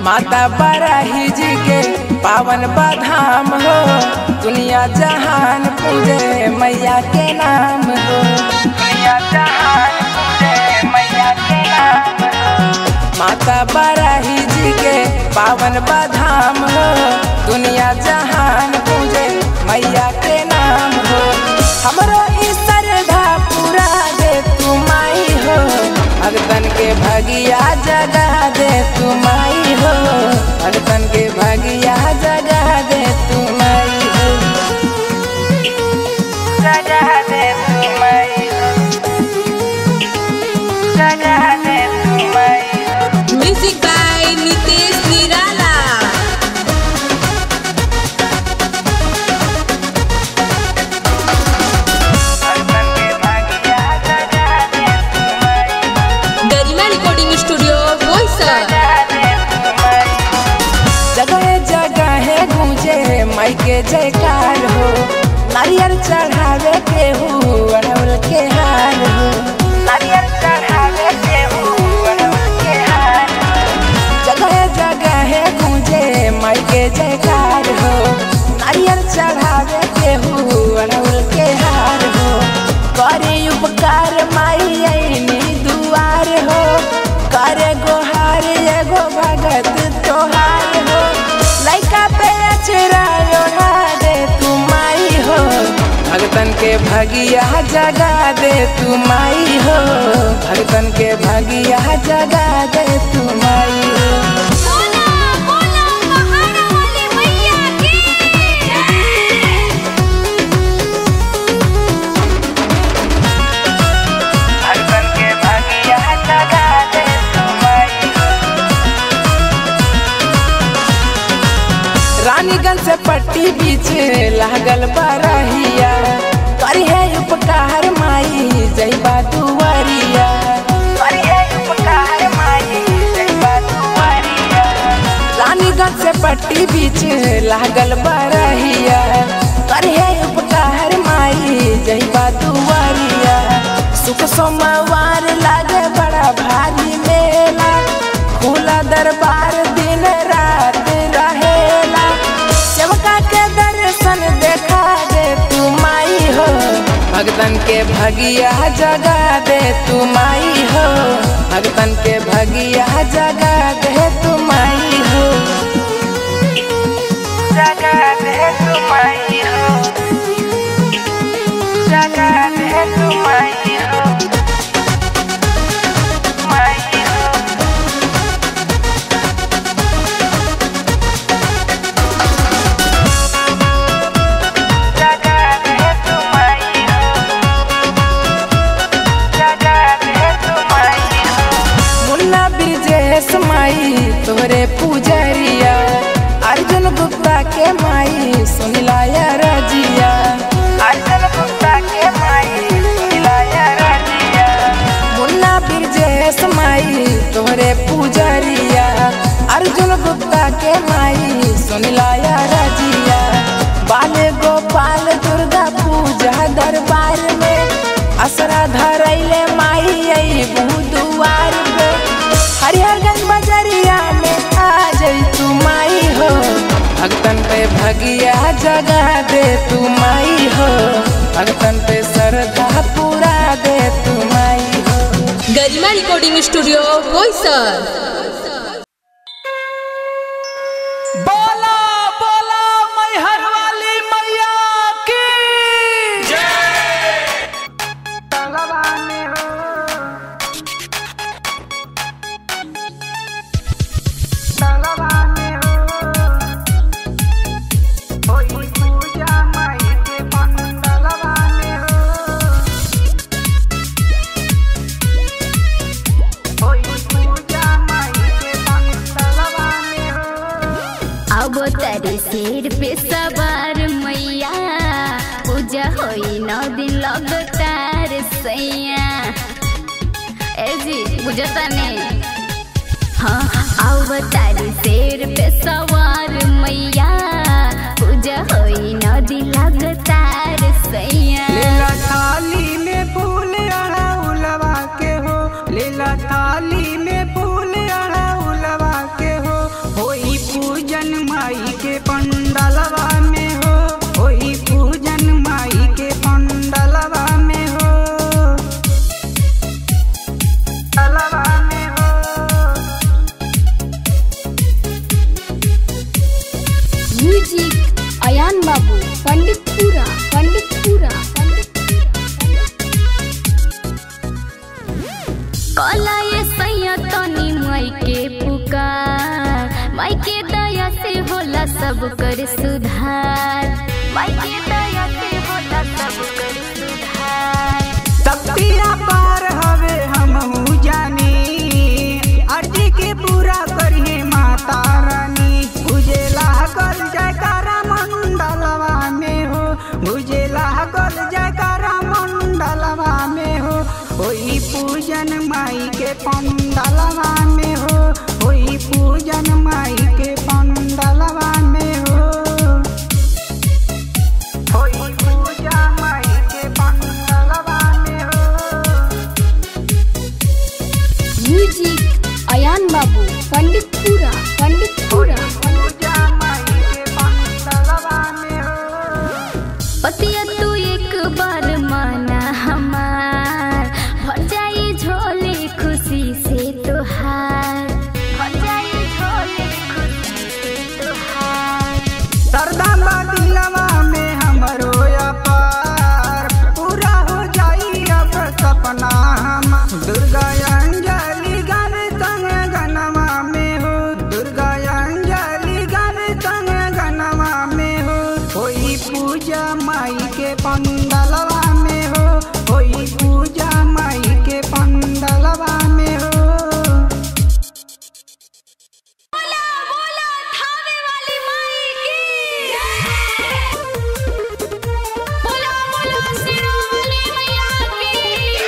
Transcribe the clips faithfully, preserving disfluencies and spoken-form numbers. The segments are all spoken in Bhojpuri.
माता बराही जी के पावन बधाम हो, दुनिया जहान पूजे मैया के नाम हो। दुनिया जहान पूजे मैया के नाम हो। माता बराही जी के पावन बधाम हो, दुनिया जहान पूजे मैया के नाम हो। हमरो ई श्रद्धा पूरा दे तू माई हो, भगतन के भगिया जगा दे तू माई हो, भगतन के भगिया जगा दे तू माई हो, जगा दे तू माई हो, जगा दे तू माई हो। म्यूजिक बाय नितेश निराला। माई के जयकार हो, नारियल चढ़ावे के हो अड़हुल के हार हो, नारियल चढ़ावे के हो अड़हुल के हार हो। जगह जगह गूंजे माई के जयकार हो, नारियल चढ़ावे के हो अड़हुल के हार हो। करे उपकार माई आईनी दुआर हो, करे गोहार एगो भगत तोहार हो। लइका पे अचरा भगतन के भगिया जगा दे तू माई हो, भगतन के भगिया जगा दे तू माई हो। बोला बोला महान वाली मैया की भगतन के भगिया जगा दे तू माई हो। रानीगंज से पट्टी बीच लागल बरहिया, करी है उपकार माई जइबा दुआरिया, करी है उपकार माई जइबा दुआरिया। रानीगंज से पट्टी बीच लागल बरहिया, करी है उपकार माई जइबा दुआरिया। सुख सोमवार लागे बड़ा भारी मेला, खुला दरबार दिन रात रहेला। सेवका के दर्शन देखा दे तू माई हो, भगतन के भगिया जगा दे तू माई हो, भगतन के भगिया जगा दे तू माई हो, जगा दे तू माई हो, जगा दे तू माई हो, माई हो। माई तोरे पूजरिया, अर्जुन गुप्ता के माई सुनिलाया रजिया, अर्जुन गुप्ता के माई सुनिलाया रजिया। मुन्ना बिरजेश माई तोरे पूजरिया, अर्जुन गुप्ता के माई सुनिलाया रजिया। बाले गोपाल दुर्गा पूजा दरबार में, असरा धरैले माई आई बुधवार पे। हरिहरगंज बजरिया में आ जाई तू माई हो, भगतन पे भगिया जगा दे तू माई हो, भगतन पे श्रद्धा पूरा दे तू माई हो। Garima recording studio Boisar. सिर पे सवार मैया, पूजा होई नौ दिन लगातार सैया। ए जी बुझता नहीं, हाँ आओ तारी सिर पे सवार मैया, पूजा होई नौ दिन लगातार सैया। लीला थाली में फूल अड़हुलवा के हो, लीला थाली में फूल अड़हुलवा के हो, हो कला ये सैया तनी माई के पुकार, माई के दया से होला सब कर सुधार, माई के दया से होला सब कर सुधार। शक्तिया पार हवे हमहू जानी, अर्जी के पूरा करिए माता रानी। बुझे लागल जयकारा मंडलवा में हो, बुझे लागल जयकारा मंडलवा में हो। होई पूजन माई के पंडलवा में हो, होई पूजन माई के पंडलवा में हो, होई पूजा माई के पंडलवा में हो। म्यूजिक अयान बाबू पंडितपुरा पंडितपुरा पूजा माई के पंडलवा में हो। पतिया तू एक बार माना हमार, भर जाई झोले खुशी से तुहार, भर जाई झोले खुशी से तुहार। सरदा दिलवा में हमरो अपार, पूरा हो जाई अब सपना हम। दुर्गा अंजलि गावे संग गनवा में हो, दुर्गा अंजलि गावे संग गनवा में हो। होई पूजा माई के पंडलवा में हो, होई पूजा माई के पंडलवा में हो। बोला बोला थावे वाली माई की बोला बोला सिरोली मैया की।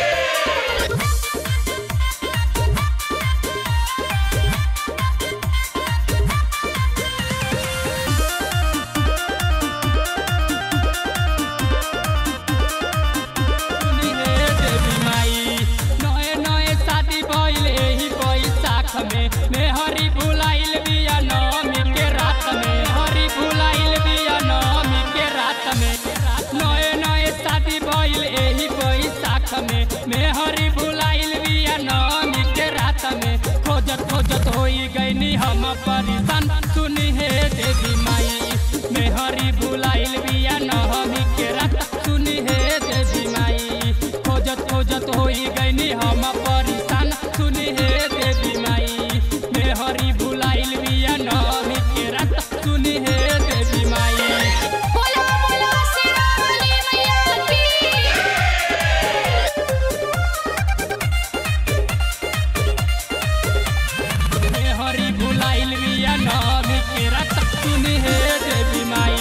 देवी माई नए नए शादी भइल एही बैसाख में, मेहरी भुलाइल बिया नवमी के रात में, हरी भुलाइल बिया नवमी के रात में। नए नए शादी भइल एही बैसाख में, मेहरी भुलाइल बिया नवमी के रात में। खोजत खोजत होई गईनी हम परेशान, सुनी हे देवी माई मेहरी भुलाइल बिया नवमी के रात, सुनी हे देवी माई। खोजत खोजत होई गईनी हम परेशान, सुनी हे देवी माई मेहरी भुलाइल बिया नवमी के रात, सुनी हे देवी माई। बोला बोला सिरोली मैया की। मेहरी भुलाइल बिया नवमी के रात, सुनी हे देवी माई,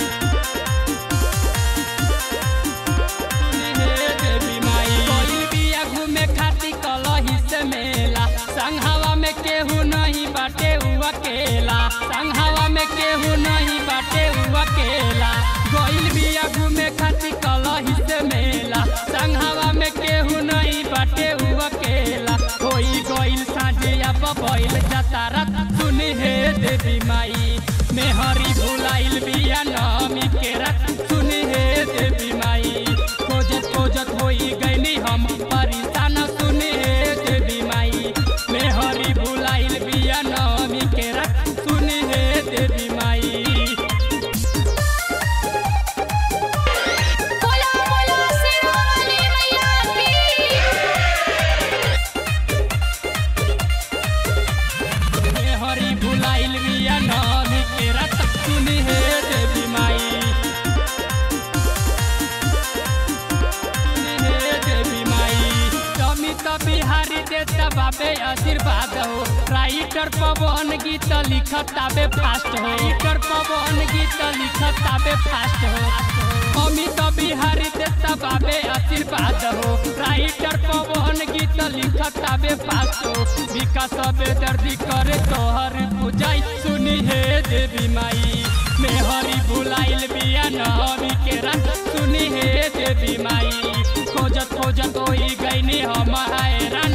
सुनी हे देवी माई। गइल बिया घूमे खाती कलही से मेला, संघावा में केहू नहीं बाटे उ अकेला, संघावा में केहू नहीं बाटे उ अकेला। गइल बिया घूमे खाती कलही से मेला, संघावा में केहू नहीं बाटे उ अकेला। होई गइल साँझिया बबैल जतारत, सुनी हे देवी माई मेहरी भुलाइल बिया नवमी के रात, सुनी हे देवी माई। खोजत खोजत होई गईनी हम परेशान, सुनी हे देवी माई मेहरी भुलाइल बिया नवमी के रात, सुनी हे देवी माई। बोला बोला सिरोली मैया की। मेहरी भुलाइल बिया नवमी के रात, सुनी हे देवी माई, सुनी हे देवी माई। अमित बिहारी देता बाबे आशीर्वाद हो, राइटर पवन गीत लिखताबे फास्ट हो, राइटर पवन गीत लिखताबे फास्ट हो। अमित बिहारी देता बाबे आशीर्वाद हो, राइटर पवन गीत लिखताबे फास्ट हो। विकास बेदर्दी करे तोहर पूजाई, सुनी हे देवी माई मेहरी भुलाइल बिया नवमी के रात, सुनी हे देवी माई। खोजत खोजत होई गईनी हम हैरान,